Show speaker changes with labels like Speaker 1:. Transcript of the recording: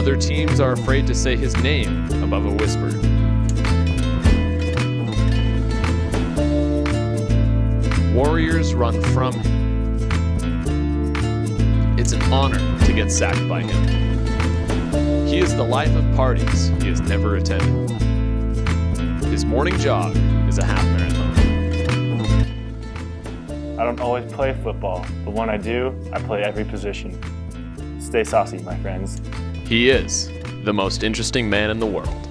Speaker 1: Other teams are afraid to say his name above a whisper. Warriors run from him. It's an honor to get sacked by him. He is the life of parties he has never attended. His morning jog is a half marathon.
Speaker 2: I don't always play football, but when I do, I play every position. Stay saucy, my friends.
Speaker 1: He is the most interesting man in the world.